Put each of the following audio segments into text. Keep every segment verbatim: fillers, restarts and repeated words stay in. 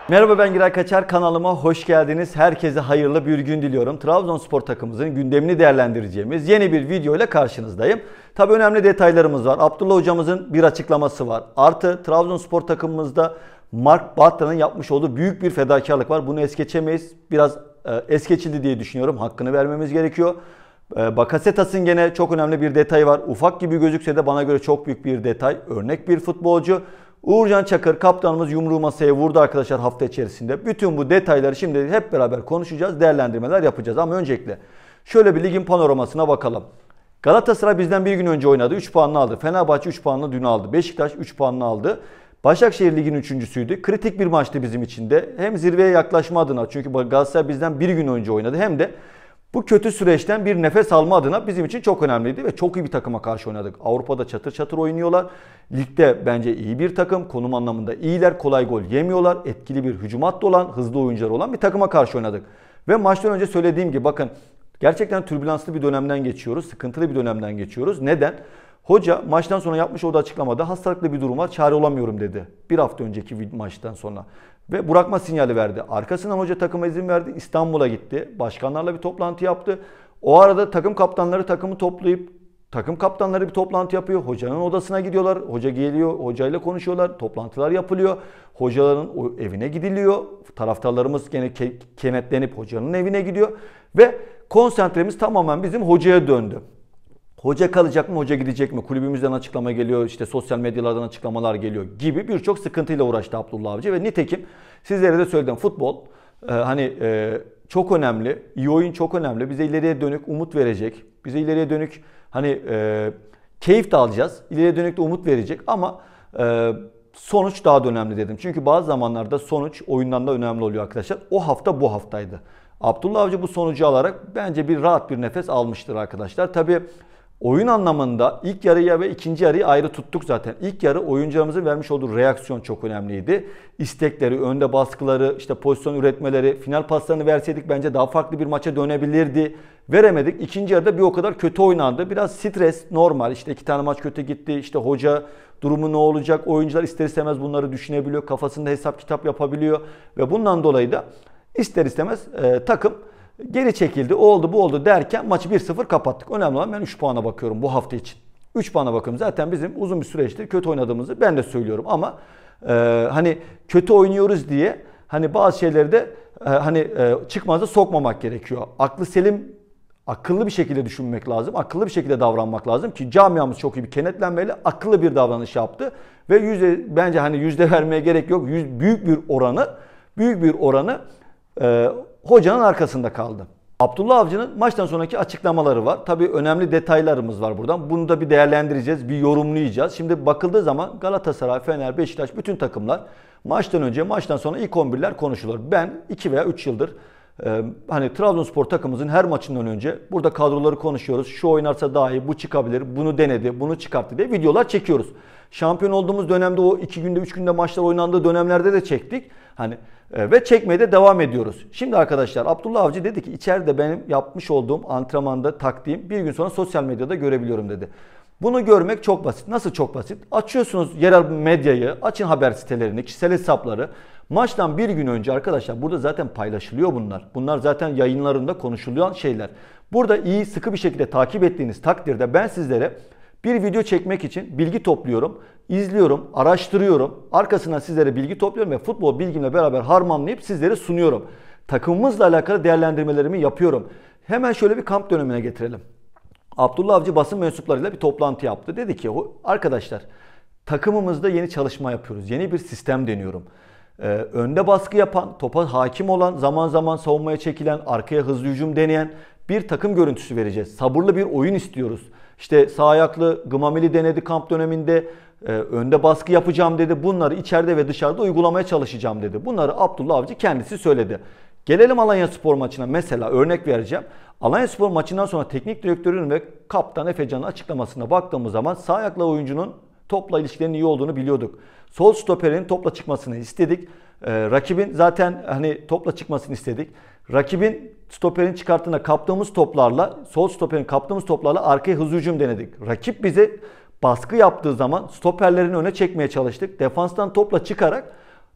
Merhaba, ben Giray Kaçar, kanalıma hoş geldiniz. Herkese hayırlı bir gün diliyorum. Trabzonspor takımımızın gündemini değerlendireceğimiz yeni bir video ile karşınızdayım. Tabi önemli detaylarımız var. Abdullah hocamızın bir açıklaması var. Artı Trabzonspor takımımızda Mark Bartra'nın yapmış olduğu büyük bir fedakarlık var. Bunu es geçemeyiz. Biraz e, es geçildi diye düşünüyorum. Hakkını vermemiz gerekiyor. E, Bakasetas'ın gene çok önemli bir detayı var. Ufak gibi gözükse de bana göre çok büyük bir detay. Örnek bir futbolcu. Uğurcan Çakır kaptanımız yumruğu masaya vurdu arkadaşlar hafta içerisinde. Bütün bu detayları şimdi hep beraber konuşacağız, değerlendirmeler yapacağız. Ama öncelikle şöyle bir ligin panoramasına bakalım. Galatasaray bizden bir gün önce oynadı. üç puanını aldı. Fenerbahçe üç puanını dün aldı. Beşiktaş üç puanını aldı. Başakşehir ligin üçüncüsüydü. Kritik bir maçtı bizim için de. Hem zirveye yaklaşma adına, çünkü Galatasaray bizden bir gün önce oynadı. Hem de bu kötü süreçten bir nefes alma adına bizim için çok önemliydi ve çok iyi bir takıma karşı oynadık. Avrupa'da çatır çatır oynuyorlar. Ligde bence iyi bir takım. Konum anlamında iyiler. Kolay gol yemiyorlar. Etkili bir hücum hattı olan, hızlı oyuncular olan bir takıma karşı oynadık. Ve maçtan önce söylediğim gibi bakın, gerçekten türbülanslı bir dönemden geçiyoruz. Sıkıntılı bir dönemden geçiyoruz. Neden? Hoca maçtan sonra yapmış olduğu açıklamada hastalıklı bir durum var, çare olamıyorum dedi. Bir hafta önceki maçtan sonra. Ve bırakma sinyali verdi. Arkasından hoca takıma izin verdi. İstanbul'a gitti. Başkanlarla bir toplantı yaptı. O arada takım kaptanları takımı toplayıp takım kaptanları bir toplantı yapıyor. Hocanın odasına gidiyorlar. Hoca geliyor. Hocayla konuşuyorlar. Toplantılar yapılıyor. Hocaların evine gidiliyor. Taraftarlarımız gene kenetlenip hocanın evine gidiyor. Ve konsantremiz tamamen bizim hocaya döndü. Hoca kalacak mı, hoca gidecek mi? Kulübümüzden açıklama geliyor, işte sosyal medyalardan açıklamalar geliyor gibi birçok sıkıntıyla uğraştı Abdullah Avcı. Ve nitekim sizlere de söyledim, futbol e, hani e, çok önemli, iyi oyun çok önemli. Bize ileriye dönük umut verecek, bize ileriye dönük hani e, keyif de alacağız, ileriye dönük de umut verecek ama e, sonuç daha da önemli dedim. Çünkü bazı zamanlarda sonuç oyundan da önemli oluyor arkadaşlar. O hafta bu haftaydı. Abdullah Avcı bu sonucu alarak bence bir rahat bir nefes almıştır arkadaşlar. Tabii oyun anlamında ilk yarıya ve ikinci yarıyı ayrı tuttuk zaten. İlk yarı oyuncularımızın vermiş olduğu reaksiyon çok önemliydi. İstekleri, önde baskıları, işte pozisyon üretmeleri, final paslarını verseydik bence daha farklı bir maça dönebilirdi. Veremedik. İkinci yarıda bir o kadar kötü oynandı. Biraz stres normal. İşte iki tane maç kötü gitti. İşte hoca durumu ne olacak? Oyuncular ister istemez bunları düşünebiliyor. Kafasında hesap kitap yapabiliyor. Ve bundan dolayı da ister istemez e, takım geri çekildi, o oldu bu oldu derken maçı bir sıfır kapattık. Önemli olan ben üç puana bakıyorum bu hafta için. üç puana bakıyorum. Zaten bizim uzun bir süreçtir kötü oynadığımızı ben de söylüyorum ama e, hani kötü oynuyoruz diye hani bazı şeyleri de e, hani e, çıkmaza sokmamak gerekiyor. Aklı selim, akıllı bir şekilde düşünmek lazım. Akıllı bir şekilde davranmak lazım ki camiamız çok iyi bir kenetlenmeyle akıllı bir davranış yaptı ve yüzde bence hani yüzde vermeye gerek yok. Yüz, büyük bir oranı büyük bir oranı e, hocanın arkasında kaldı. Abdullah Avcı'nın maçtan sonraki açıklamaları var. Tabii önemli detaylarımız var buradan. Bunu da bir değerlendireceğiz, bir yorumlayacağız. Şimdi bakıldığı zaman Galatasaray, Fener, Beşiktaş bütün takımlar maçtan önce, maçtan sonra ilk on birler konuşulur. Ben iki veya üç yıldır e, hani Trabzonspor takımımızın her maçından önce burada kadroları konuşuyoruz. Şu oynarsa daha iyi, bu çıkabilir, bunu denedi, bunu çıkarttı diye videolar çekiyoruz. Şampiyon olduğumuz dönemde o iki günde, üç günde maçlar oynandığı dönemlerde de çektik. Hani ve çekmeye de devam ediyoruz. Şimdi arkadaşlar Abdullah Avcı dedi ki içeride benim yapmış olduğum antrenmanda taktiğim bir gün sonra sosyal medyada görebiliyorum dedi. Bunu görmek çok basit. Nasıl çok basit? Açıyorsunuz yerel medyayı, açın haber sitelerini, kişisel hesapları. Maçtan bir gün önce arkadaşlar burada zaten paylaşılıyor bunlar. Bunlar zaten yayınlarında konuşulan şeyler. Burada iyi sıkı bir şekilde takip ettiğiniz takdirde ben sizlere bir video çekmek için bilgi topluyorum, izliyorum, araştırıyorum. Arkasından sizlere bilgi topluyorum ve futbol bilgimle beraber harmanlayıp sizlere sunuyorum. Takımımızla alakalı değerlendirmelerimi yapıyorum. Hemen şöyle bir kamp dönemine getirelim. Abdullah Avcı basın mensuplarıyla bir toplantı yaptı. Dedi ki arkadaşlar takımımızda yeni çalışma yapıyoruz. Yeni bir sistem deniyorum. Ee, önde baskı yapan, topa hakim olan, zaman zaman savunmaya çekilen, arkaya hızlı hücum deneyen bir takım görüntüsü vereceğiz. Sabırlı bir oyun istiyoruz. İşte sağ ayaklı Gmamili denedi kamp döneminde. Ee, önde baskı yapacağım dedi. Bunları içeride ve dışarıda uygulamaya çalışacağım dedi. Bunları Abdullah Avcı kendisi söyledi. Gelelim Alanyaspor maçına, mesela örnek vereceğim. Alanyaspor maçından sonra teknik direktörün ve kaptan Efecan'ın açıklamasına baktığımız zaman sağ ayaklı oyuncunun topla ilişkilerinin iyi olduğunu biliyorduk. Sol stoperin topla çıkmasını istedik. Ee, rakibin zaten hani topla çıkmasını istedik. Rakibin stoperin çıkarttığında kaptığımız toplarla, sol stoperin kaptığımız toplarla arkaya hızlı hücum denedik. Rakip bize baskı yaptığı zaman stoperlerini öne çekmeye çalıştık. Defanstan topla çıkarak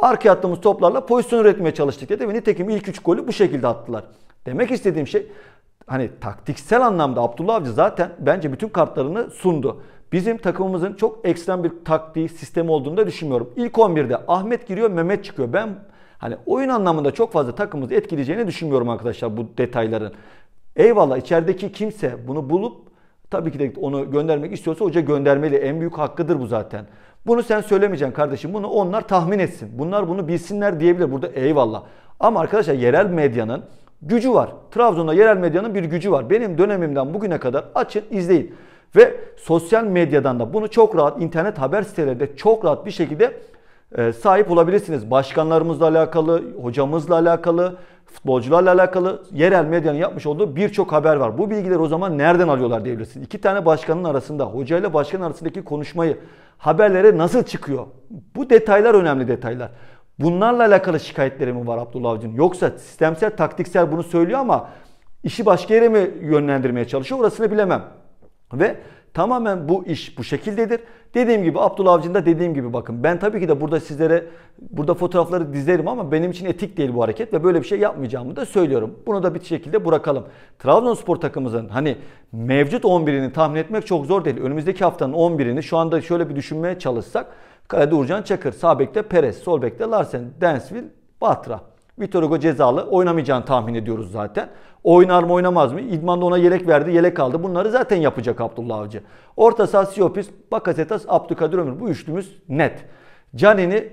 Arkaya attığımız toplarla pozisyon üretmeye çalıştık dedi ve nitekim ilk üç golü bu şekilde attılar. Demek istediğim şey, hani taktiksel anlamda Abdullah Avcı zaten bence bütün kartlarını sundu. Bizim takımımızın çok ekstrem bir taktiği, sistemi olduğunu da düşünmüyorum. İlk on birde Ahmet giriyor, Mehmet çıkıyor. Ben hani oyun anlamında çok fazla takımımızı etkileyeceğini düşünmüyorum arkadaşlar bu detayların. Eyvallah, içerideki kimse bunu bulup tabii ki de onu göndermek istiyorsa hoca göndermeli. En büyük hakkıdır bu zaten. Bunu sen söylemeyeceksin kardeşim. Bunu onlar tahmin etsin. Bunlar bunu bilsinler diyebilir. Burada eyvallah. Ama arkadaşlar yerel medyanın gücü var. Trabzon'da yerel medyanın bir gücü var. Benim dönemimden bugüne kadar açın, izleyin. Ve sosyal medyadan da bunu çok rahat, internet haber sitelerinde çok rahat bir şekilde e, sahip olabilirsiniz. Başkanlarımızla alakalı, hocamızla alakalı, futbolcularla alakalı yerel medyanın yapmış olduğu birçok haber var. Bu bilgileri o zaman nereden alıyorlar diyebilirsiniz. İki tane başkanın arasında, hocayla başkan arasındaki konuşmayı, haberlere nasıl çıkıyor? Bu detaylar önemli detaylar. Bunlarla alakalı şikayetleri mi var Abdullah Avcı'nın? Yoksa sistemsel, taktiksel bunu söylüyor ama işi başka yere mi yönlendirmeye çalışıyor? Orasını bilemem. Ve tamamen bu iş bu şekildedir. Dediğim gibi Abdullah Avcı'nın da dediğim gibi bakın. Ben tabii ki de burada sizlere burada fotoğrafları dizerim ama benim için etik değil bu hareket ve böyle bir şey yapmayacağımı da söylüyorum. Bunu da bir şekilde bırakalım. Trabzonspor takımımızın hani mevcut on birini tahmin etmek çok zor değil. Önümüzdeki haftanın on birini şu anda şöyle bir düşünmeye çalışsak. Kalede Uğurcan Çakır, sağ bekte Perez, sol bekte Larsen, Densville, Batra. Vitor Hugo cezalı, oynamayacağını tahmin ediyoruz zaten. Oynar mı oynamaz mı? İdman'da ona yelek verdi, yelek aldı. Bunları zaten yapacak Abdullah Avcı. Orta saha Siopis, Bakasetas, Abdülkadir Ömür. Bu üçlümüz net. Canini,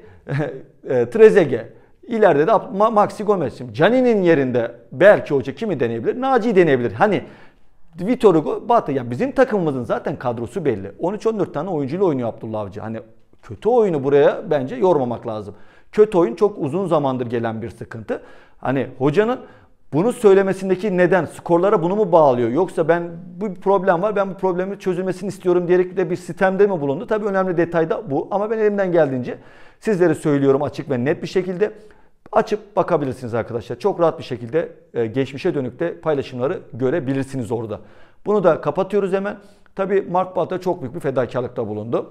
e, Trezeguet. İleride de Maxi Gomez. Canini'nin yerinde belki hoca kimi deneyebilir? Naci'yi deneyebilir. Hani Vitor Hugo, Batı. Yani bizim takımımızın zaten kadrosu belli. on üç on dört tane oyuncuyla oynuyor Abdullah Avcı. Hani kötü oyunu buraya bence yormamak lazım. Kötü oyun çok uzun zamandır gelen bir sıkıntı. Hani hocanın bunu söylemesindeki neden, skorlara bunu mu bağlıyor? Yoksa ben bu bir problem var, ben bu problemi çözülmesini istiyorum diyerek de bir sistemde mi bulundu? Tabii önemli detay da bu. Ama ben elimden geldiğince sizlere söylüyorum açık ve net bir şekilde. Açıp bakabilirsiniz arkadaşlar. Çok rahat bir şekilde geçmişe dönük de paylaşımları görebilirsiniz orada. Bunu da kapatıyoruz hemen. Tabii Mark Balta çok büyük bir fedakarlıkta bulundu.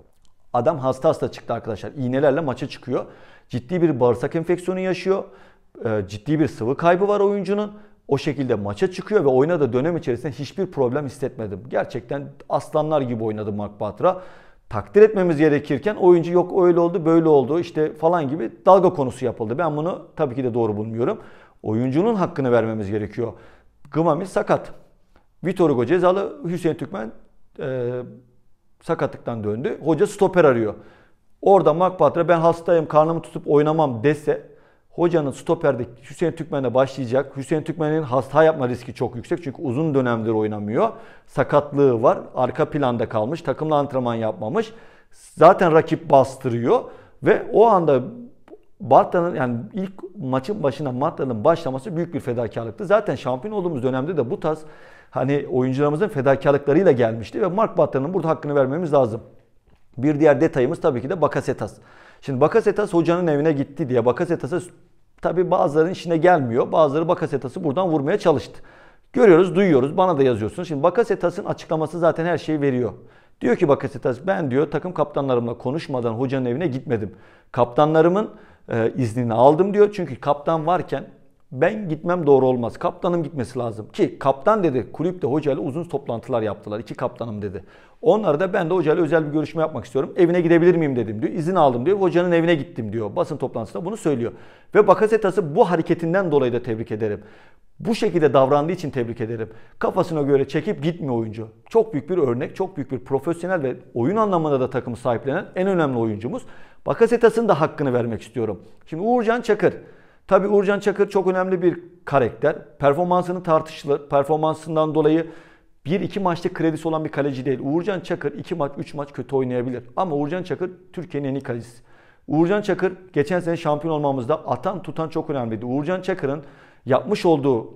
Adam hasta hasta çıktı arkadaşlar. İğnelerle maça çıkıyor. Ciddi bir bağırsak enfeksiyonu yaşıyor. Ciddi bir sıvı kaybı var oyuncunun. O şekilde maça çıkıyor ve oynadığı dönem içerisinde hiçbir problem hissetmedim. Gerçekten aslanlar gibi oynadı Mark Batra. Takdir etmemiz gerekirken oyuncu yok öyle oldu böyle oldu işte falan gibi dalga konusu yapıldı. Ben bunu tabii ki de doğru bulmuyorum. Oyuncunun hakkını vermemiz gerekiyor. Gımami sakat. Vitor Hugo cezalı. Hüseyin Türkmen e, sakatlıktan döndü. Hoca stoper arıyor. Orada Mark Batra ben hastayım karnımı tutup oynamam dese hocanın stoperde Hüseyin Türkmen'le başlayacak. Hüseyin Türkmen'in hasta yapma riski çok yüksek. Çünkü uzun dönemdir oynamıyor. Sakatlığı var. Arka planda kalmış. Takımla antrenman yapmamış. Zaten rakip bastırıyor. Ve o anda Barta'nın yani ilk maçın başına Matra'nın başlaması büyük bir fedakarlıktı. Zaten şampiyon olduğumuz dönemde de bu tarz hani oyuncularımızın fedakarlıklarıyla gelmişti. Ve Mark Bartra'nın burada hakkını vermemiz lazım. Bir diğer detayımız tabii ki de Bakasetas. Şimdi Bakasetas hocanın evine gitti diye Bakasetas'a tabii bazılarının işine gelmiyor. Bazıları Bakasetas'ı buradan vurmaya çalıştı. Görüyoruz, duyuyoruz. Bana da yazıyorsunuz. Şimdi Bakasetas'ın açıklaması zaten her şeyi veriyor. Diyor ki Bakasetas ben diyor takım kaptanlarımla konuşmadan hocanın evine gitmedim. Kaptanlarımın e, iznini aldım diyor. Çünkü kaptan varken ben gitmem doğru olmaz. Kaptanım gitmesi lazım. Ki kaptan dedi kulüpte hocayla uzun toplantılar yaptılar. İki kaptanım dedi. Onlara da ben de hocayla özel bir görüşme yapmak istiyorum. Evine gidebilir miyim dedim diyor. İzin aldım diyor. Hocanın evine gittim diyor. Basın toplantısında bunu söylüyor. Ve Bakasetas'ı bu hareketinden dolayı da tebrik ederim. Bu şekilde davrandığı için tebrik ederim. Kafasına göre çekip gitmiyor oyuncu. Çok büyük bir örnek, çok büyük bir profesyonel ve oyun anlamında da takımı sahiplenen en önemli oyuncumuz. Bakasetas'ın da hakkını vermek istiyorum. Şimdi Uğurcan Çakır. Tabii Uğurcan Çakır çok önemli bir karakter. Performansını tartışılır. Performansından dolayı bir iki maçta kredisi olan bir kaleci değil. Uğurcan Çakır iki maç, üç maç kötü oynayabilir. Ama Uğurcan Çakır Türkiye'nin en iyi kalecisi. Uğurcan Çakır geçen sene şampiyon olmamızda atan tutan çok önemliydi. Uğurcan Çakır'ın yapmış olduğu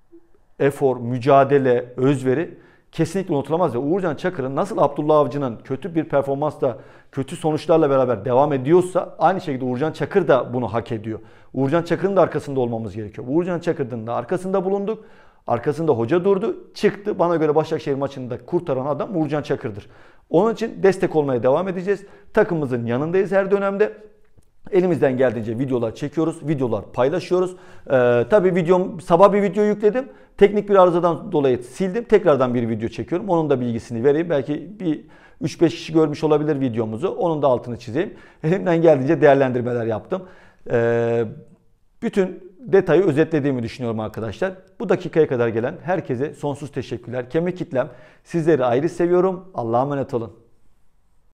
efor, mücadele, özveri kesinlikle unutulamaz. Ve Uğurcan Çakır'ın nasıl Abdullah Avcı'nın kötü bir performansla, kötü sonuçlarla beraber devam ediyorsa aynı şekilde Uğurcan Çakır da bunu hak ediyor. Uğurcan Çakır'ın da arkasında olmamız gerekiyor. Uğurcan Çakır'ın da arkasında bulunduk. Arkasında hoca durdu, çıktı. Bana göre Başakşehir maçında kurtaran adam Uğurcan Çakır'dır. Onun için destek olmaya devam edeceğiz. Takımımızın yanındayız her dönemde. Elimizden geldiğince videolar çekiyoruz, videolar paylaşıyoruz. Ee, tabii videom, sabah bir video yükledim. Teknik bir arızadan dolayı sildim. Tekrardan bir video çekiyorum. Onun da bilgisini vereyim. Belki bir üç beş kişi görmüş olabilir videomuzu. Onun da altını çizeyim. Elimden geldiğince değerlendirmeler yaptım. Ee, bütün detayı özetlediğimi düşünüyorum arkadaşlar. Bu dakikaya kadar gelen herkese sonsuz teşekkürler. Kemik kitlem, sizleri ayrı seviyorum. Allah'a emanet olun.